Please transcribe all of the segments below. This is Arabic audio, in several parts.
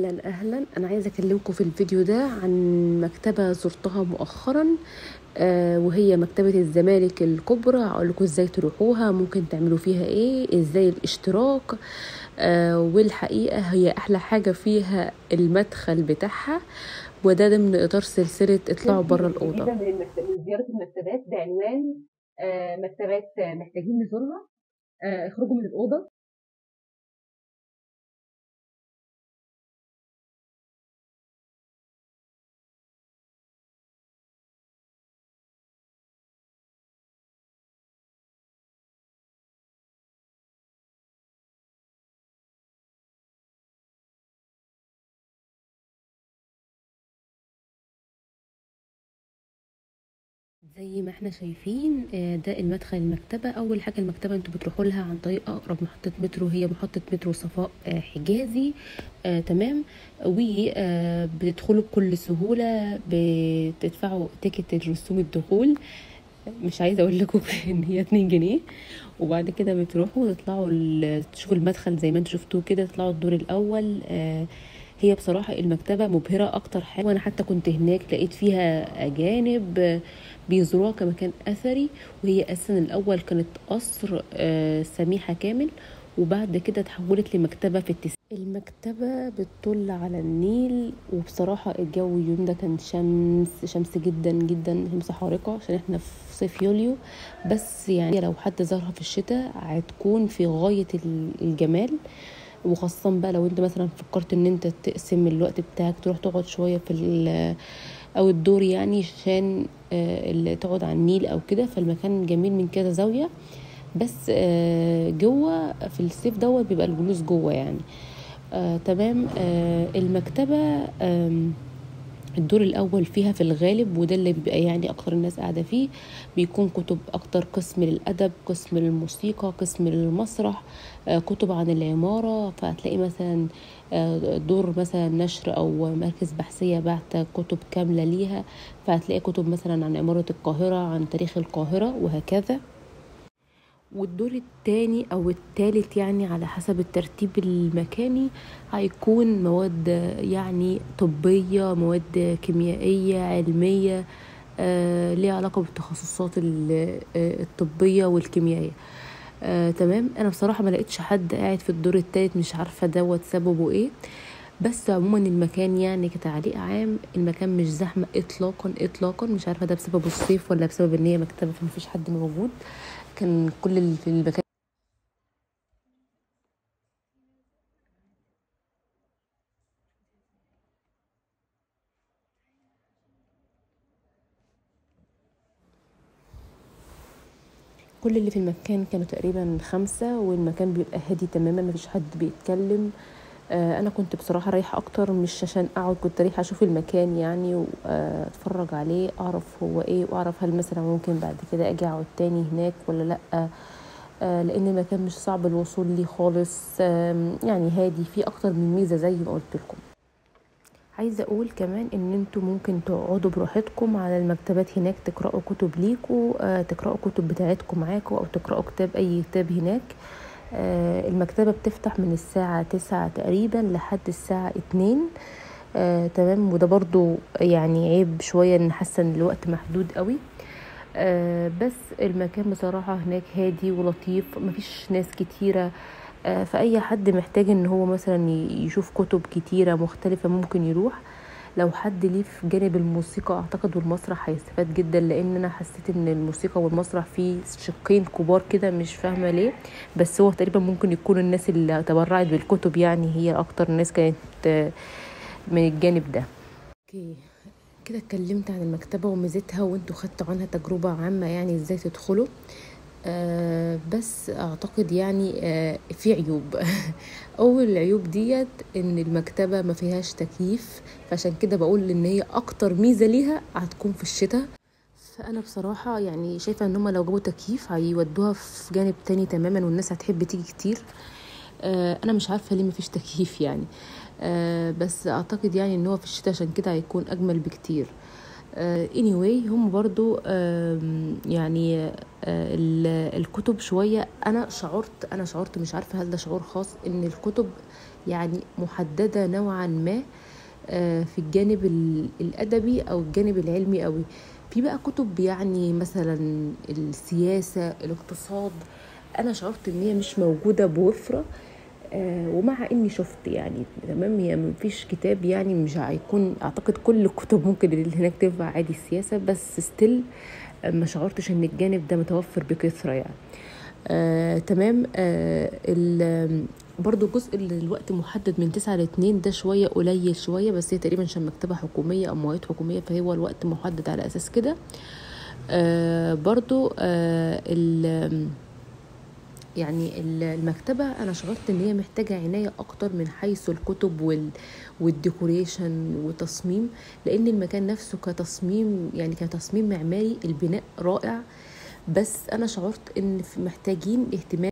اهلا. انا عايزه اكلمكم في الفيديو ده عن مكتبه زرتها مؤخرا. وهي مكتبه الزمالك الكبرى. هقول لكم ازاي تروحوها، ممكن تعملوا فيها ايه، ازاي الاشتراك. والحقيقه هي احلى حاجه فيها المدخل بتاعها، وده ضمن اطار سلسله اطلعوا بره الاوضه. من زياره المكتبات بعنوان مكتبات محتاجين نزورها. اخرجوا من الاوضه. زي ما احنا شايفين ده المدخل المكتبة. اول حاجة المكتبة انتوا بتروحوا لها عن طريق اقرب محطة مترو، هي محطة مترو صفاء حجازي. تمام. وبتدخلوا بكل سهولة، بتدفعوا تيكت الرسوم الدخول. مش عايزة اقول لكم ان هي 2 جنيه. وبعد كده بتروحوا تطلعوا تشوفوا المدخل زي ما انتوا شفتوه كده، تطلعوا الدور الاول. هي بصراحة المكتبة مبهرة أكتر حاجة، وأنا حتى كنت هناك لقيت فيها أجانب بيزوروها كمكان أثري. وهي أساسا الأول كانت قصر سميحة كامل، وبعد كده اتحولت لمكتبة في التسعينات. المكتبة بتطل على النيل، وبصراحة الجو اليوم ده كان شمس جدا جدا، شمس حارقة عشان احنا في صيف يوليو. بس يعني لو حد زارها في الشتاء هتكون في غاية الجمال. وخاصة بقى لو انت مثلا فكرت ان انت تقسم الوقت بتاعك، تروح تقعد شوية او الدور يعني، عشان اللي تقعد على النيل او كده. فالمكان جميل من كذا زاوية. بس جوه في الصيف دوت بيبقى الجلوس جوه يعني. تمام. المكتبة الدور الاول فيها في الغالب، وده اللي بيبقى يعني اكتر الناس قاعده فيه، بيكون كتب اكتر، قسم للادب، قسم للموسيقى، قسم للمسرح، كتب عن العماره. فهتلاقي مثلا دور مثلا نشر او مركز بحثيه بعت كتب كامله ليها. فهتلاقي كتب مثلا عن عماره القاهره، عن تاريخ القاهره، وهكذا. والدور التاني او التالت يعني على حسب الترتيب المكاني هيكون مواد يعني طبية، مواد كيميائية، علمية، ليها علاقة بالتخصصات الطبية والكيميائية. تمام. انا بصراحة ما لقيتش حد قاعد في الدور التالت، مش عارفة دوت سببه ايه. بس عموما المكان يعني كتعليق عام، المكان مش زحمة اطلاقا اطلاقا. مش عارفة ده بسبب الصيف ولا بسبب ان هي مكتبة فمفيش حد موجود. كان كل اللي في المكان، كل اللي في المكان كانوا تقريبا 5، والمكان بيبقى هادي تماما، مفيش حد بيتكلم. انا كنت بصراحة رايحة اكتر مش عشان اقعد، كنت رايحة اشوف المكان يعني واتفرج عليه، اعرف هو ايه، واعرف هل مثلا ممكن بعد كده اجي اقعد تاني هناك ولا لا. لان المكان مش صعب الوصول ليه خالص. يعني هادي، فيه اكتر من ميزة زي ما قلت لكم. عايزه اقول كمان ان انتوا ممكن تقعدوا براحتكم على المكتبات هناك، تقراوا كتب ليكوا، تقراوا كتب بتاعتكم معاكوا، او تقراوا كتاب، اي كتاب هناك. المكتبه بتفتح من الساعه 9 تقريبا لحد الساعه 2. تمام. وده برضو يعني عيب شويه، ان حاسه ان الوقت محدود قوي. بس المكان بصراحة هناك هادي ولطيف، مفيش ناس كتيرة. فأي حد محتاج ان هو مثلا يشوف كتب كتيرة مختلفة ممكن يروح. لو حد ليه في جانب الموسيقى اعتقد والمسرح هيستفاد جدا، لان انا حسيت ان الموسيقى والمسرح فيه شقين كبار كده، مش فاهمة ليه. بس هو تقريبا ممكن يكون الناس اللي تبرعت بالكتب يعني هي اكتر ناس كانت من الجانب ده. اوكي، كده اتكلمت عن المكتبة وميزتها، وانتوا خدتوا عنها تجربة عامة يعني ازاي تدخلوا. بس اعتقد يعني في عيوب. اول العيوب ديت ان المكتبة ما فيهاش تكييف، فعشان كده بقول ان هي اكتر ميزة ليها هتكون في الشتاء. فانا بصراحة يعني شايفة ان هما لو جابوا تكييف هيودوها في جانب تاني تماما، والناس هتحب تيجي كتير. انا مش عارفة ليه مفيش تكييف يعني. بس اعتقد يعني ان هو في الشتاء عشان كده هيكون اجمل بكتير. anyway هم برضو يعني الكتب شوية، انا شعرت مش عارفة هل ده شعور خاص، ان الكتب يعني محددة نوعا ما في الجانب الأدبي أو الجانب العلمي قوي. في بقى كتب يعني مثلا السياسة، الاقتصاد، أنا شعرت إن هي مش موجودة بوفرة. ومع إني شفت يعني تمام، هي مفيش كتاب يعني مش هيكون، أعتقد كل الكتب ممكن اللي هناك تنفع عادي السياسة، بس ستيل ما شعرتش إن الجانب ده متوفر بكثرة يعني. تمام. برضو جزء اللي الوقت محدد من 9 ل2 ده شوية قليل شوية، بس هي تقريبا عشان مكتبة حكومية أو مواد حكومية فهو الوقت محدد على أساس كده. برضو يعني المكتبة أنا شعرت إن هي محتاجة عناية أكتر من حيث الكتب والديكوريشن وتصميم، لأن المكان نفسه كتصميم يعني كتصميم معماري البناء رائع، بس أنا شعرت إن محتاجين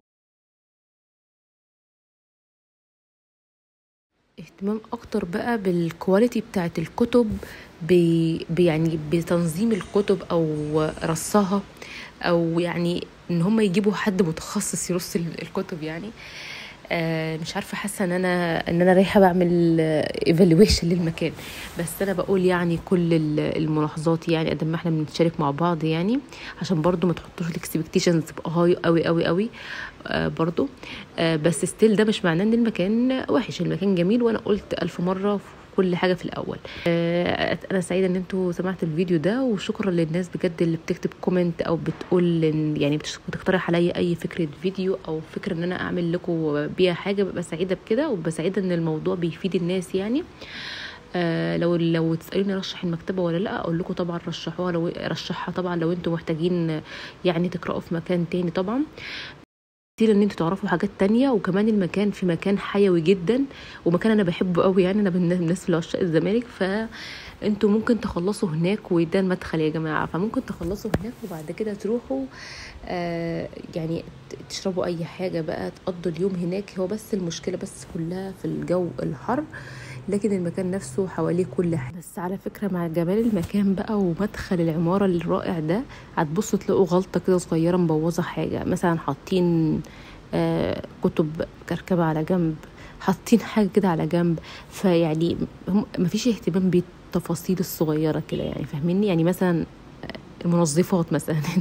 اهتمام اكتر بقى بالكواليتي بتاعت الكتب، يعني بتنظيم الكتب او رصها، او يعني ان هم يجيبوا حد متخصص يرص الكتب يعني. مش عارفه، حاسه ان انا رايحه بعمل ايفالويشن للمكان، بس انا بقول يعني كل الملاحظات يعني قد ما احنا بنتشارك مع بعض يعني، عشان برضو ما تحطوش الاكسبكتيشنز تبقى هاي قوي قوي قوي. برضو بس ستيل ده مش معناه ان المكان وحش، المكان جميل، وانا قلت 1000 مرة في كل حاجة في الأول. أنا سعيدة إن انتوا سمعتوا الفيديو ده، وشكرا للناس بجد اللي بتكتب كومنت أو بتقول يعني بتقترح عليا أي فكرة فيديو أو فكرة إن أنا أعمل لكم بيها حاجة. ببقى سعيدة بكده، وببقى سعيدة إن الموضوع بيفيد الناس يعني. لو تسألوني رشح المكتبة ولا لا، أقول لكم طبعا رشحوها، لو رشحها طبعا لو انتوا محتاجين يعني تقرأوا في مكان تاني طبعا، كتير ان انتوا تعرفوا حاجات تانية. وكمان المكان في مكان حيوي جدا، ومكان انا بحبه قوي يعني، انا من الناس اللي عشاق الزمالك، فانتوا ممكن تخلصوا هناك، وده المدخل يا جماعة، فممكن تخلصوا هناك وبعد كده تروحوا يعني تشربوا اي حاجة بقى، تقضوا اليوم هناك. هو بس المشكلة بس كلها في الجو الحر، لكن المكان نفسه حواليه كل حاجة. بس على فكرة مع جمال المكان بقى ومدخل العمارة الرائع ده، هتبصوا تلاقوا غلطة كده صغيرة مبوظة حاجة، مثلا حاطين كتب كركبة على جنب، حاطين حاجة كده على جنب، فيعني مفيش اهتمام بالتفاصيل الصغيرة كده يعني، فاهميني؟ يعني مثلا المنظفات مثلا هنا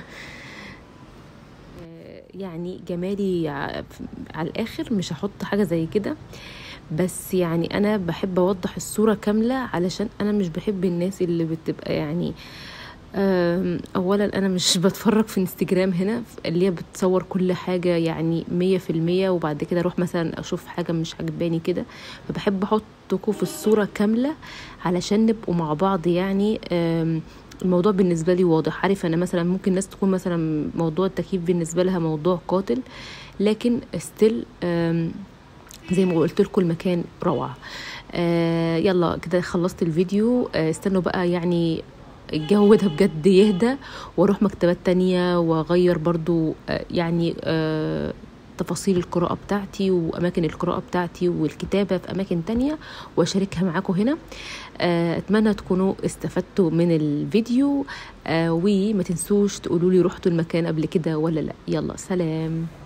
يعني جمالي على الآخر، مش هحط حاجة زي كده، بس يعني انا بحب اوضح الصورة كاملة، علشان انا مش بحب الناس اللي بتبقى يعني اولا انا مش بتفرج في انستجرام هنا اللي هي بتصور كل حاجة يعني 100%، وبعد كده اروح مثلا اشوف حاجة مش عجباني كده، فبحب احطكم في الصورة كاملة علشان نبقوا مع بعض يعني. الموضوع بالنسبة لي واضح. عارف انا مثلا ممكن ناس تكون مثلا موضوع التكييف بالنسبة لها موضوع قاتل، لكن ستيل زي ما قلت لكم المكان روعة. يلا كده خلصت الفيديو. استنوا بقى يعني الجو ده بجد يهدى، واروح مكتبات تانية واغير برضو يعني تفاصيل القراءة بتاعتي وأماكن القراءة بتاعتي والكتابة في أماكن تانية، وأشاركها معاكم هنا. أتمنى تكونوا استفدتوا من الفيديو، وما تنسوش تقولوا لي رحتوا المكان قبل كده ولا لا. يلا سلام.